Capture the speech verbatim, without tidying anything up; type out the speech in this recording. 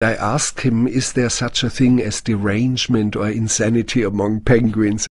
I asked him, is there such a thing as derangement or insanity among penguins?